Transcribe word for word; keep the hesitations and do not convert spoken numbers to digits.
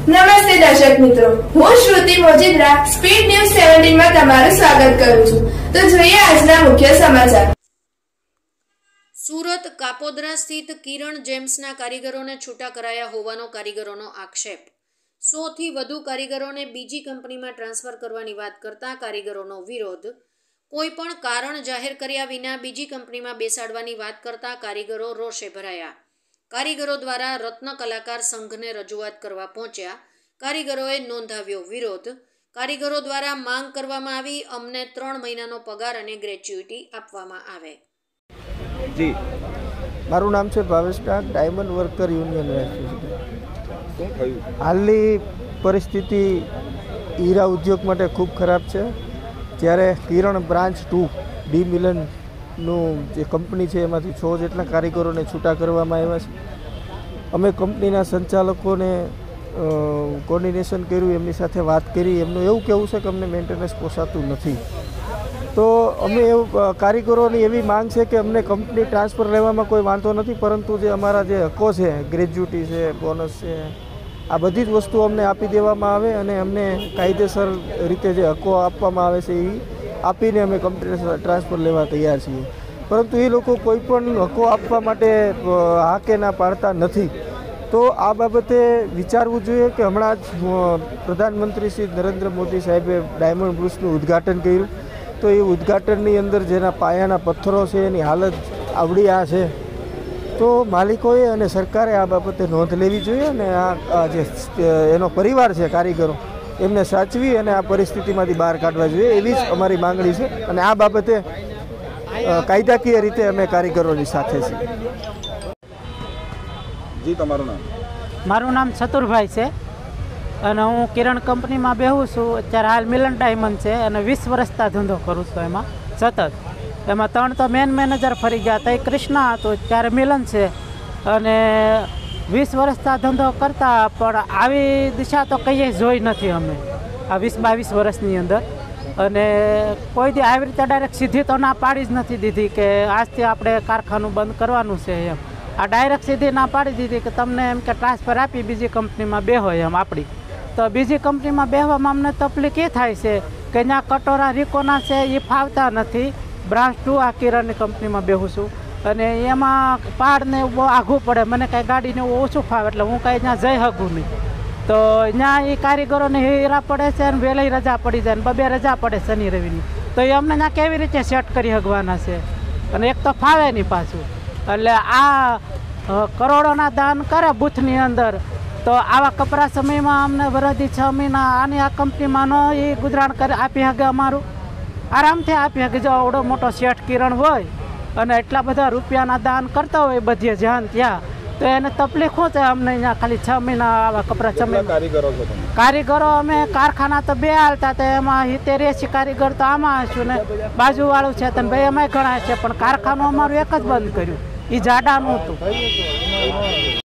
નમસ્તે દર્શક મિત્રો, હું શ્રુતિ મોજીદ્રા સ્પીડ ન્યૂઝ સત્તર માં તમારું સ્વાગત કરું છું। તો જોઈએ આજના મુખ્ય સમાચાર। સુરત કાપોદ્રા સ્થિત કિરણ જેમ્સના કારીગરોને છૂટા કરાયા હોવાનો કારીગરોનો આક્ષેપ। સો થી વધુ કારીગરોને બીજી કંપનીમાં ટ્રાન્સફર કરવાની વાત કરતા કારીગરોનો વિરોધ। કોઈ પણ કારણ જાહેર કર્યા વિના બીજી કંપનીમાં બેસાડવાની વાત કરતા કારીગરો રોષે ભરાયા। કારીગરો દ્વારા રત્ન કલાકાર સંઘને રજૂઆત કરવા પહોંચ્યા। કારીગરોએ નોંધાવ્યો વિરોધ। કારીગરો દ્વારા માંગ કરવામાં આવી, અમને ત્રણ મહિનાનો પગાર અને ગ્રેચ્યુટી આપવામાં આવે। જી, મારું નામ છે ભાવેશ ડાક, ડાયમંડ વર્કર યુનિયન રેસિડેન્ટ। હાલની પરિસ્થિતિ હીરા ઉદ્યોગ માટે ખૂબ ખરાબ છે। જ્યારે કિરણ બ્રાન્ચ ટુ ડી મિલનનું જે કંપની છે એમાંથી છ જેટલા કારીગરોને છૂટા કરવામાં આવ્યા છે। અમે કંપનીના સંચાલકોને કોર્ડિનેશન કર્યું, એમની સાથે વાત કરી, એમનું એવું કહેવું છે કે અમને મેન્ટેનન્સ પોસાતું નથી। તો અમે એવું કારીગરોની એવી માંગ છે કે અમને કંપની ટ્રાન્સફર લેવામાં કોઈ વાંધો નથી, પરંતુ જે અમારા જે હકો છે, ગ્રેજ્યુટી છે, બોનસ છે, આ બધી જ વસ્તુઓ અમને આપી દેવામાં આવે અને અમને કાયદેસર રીતે જે હકો આપવામાં આવે છે એ આપીને અમે કંપની ટ્રાન્સફર લેવા તૈયાર છીએ। પરંતુ એ લોકો કોઈ પણ હકો આપવા માટે હા કે ના પાડતા નથી। તો આ બાબતે વિચારવું જોઈએ કે હમણાં જ પ્રધાનમંત્રી શ્રી નરેન્દ્ર મોદી સાહેબે ડાયમંડ બ્રુસનું ઉદ્ઘાટન કર્યું। તો એ ઉદ્ઘાટનની અંદર જેના પાયાના પથ્થરો છે એની હાલત આવડી આ છે। તો માલિકોએ અને સરકારે આ બાબતે નોંધ લેવી જોઈએ અને આ જે એનો પરિવાર છે કારીગરો એમને સાચવી અને આ પરિસ્થિતિમાંથી બહાર કાઢવા જોઈએ, એવી જ અમારી માંગણી છે। અને આ બાબતે કાયદાકીય રીતે અમે કારીગરોની સાથે છીએ। જી, તમારું નામ? મારું નામ ચતુરભાઈ છે અને હું કિરણ કંપનીમાં બેહું છું। અત્યારે હાલ મિલન ડાયમંડ છે અને વીસ વર્ષથી ધંધો કરું છું એમાં સતત। એમાં ત્રણ તો મેન મેનેજર ફરી ગયા હતા, એ કૃષ્ણા હતો, ત્યારે મિલન છે અને વીસ વર્ષથી ધંધો કરતા પણ આવી દિશા તો કંઈ જોઈ નથી અમે આ વીસ બાવીસ વર્ષની અંદર। અને કોઈ દી આવી રીતે ડાયરેક્ટ સીધી તો ના પાડી જ નથી દીધી કે આજથી આપણે કારખાનું બંધ કરવાનું છે એમ। આ ડાયરેક્ટ સીધી ના પાડી દીધી કે તમને એમ કે ટ્રાન્સફર આપી બીજી કંપનીમાં બેહો એમ આપણી। તો બીજી કંપનીમાં બેહવામાં અમને તકલીફ એ થાય છે કે ત્યાં કટોરા રીકોના છે એ ફાવતા નથી। બ્રાન્ચ ટુ આ કિરણની કંપનીમાં બેહું છું અને એમાં પહાડને બહુ આઘું પડે, મને કાંઈ ગાડીને ઓછું ફાવે એટલે હું કાંઈ ત્યાં જઈ શકું નહીં। તો ત્યાં એ કારીગરોને હેરા પડે છે અને વહેલી રજા પડી જાય ને બબે રજા પડે શનિ રવિની। તો એ અમને ત્યાં કેવી રીતે સેટ કરી શકવાના છે અને એક તો ફાવે નહીં પાછું। એટલે આ કરોડોના દાન કરે બૂથની અંદર, તો આવા કપરા સમયમાં અમને વરદી છ મહિના આની આ કંપનીમાં નો એ ગુજરાન કરી આપી શકે, અમારું આરામથી આપી શકે। જો આવડો મોટો શેઠ કિરણ હોય અને એટલા બધા રૂપિયાના દાન કરતા હોય બધે જ્યાં ત્યાં, તો એને તકલીફ શું છે અમને અહીંયા ખાલી છ મહિના આવા કપરા છ મહિના કારીગરો છો? કારીગરો અમે કારખાના તો બે હાલતા હતા, એમાં સિત્તેર એસી કારીગર તો આમાં હશું ને બાજુવાળું છે તો ભાઈ એમાંય ઘણા છે, પણ કારખાનું અમારું એક જ બંધ કર્યું, એ જાડાનું હતું।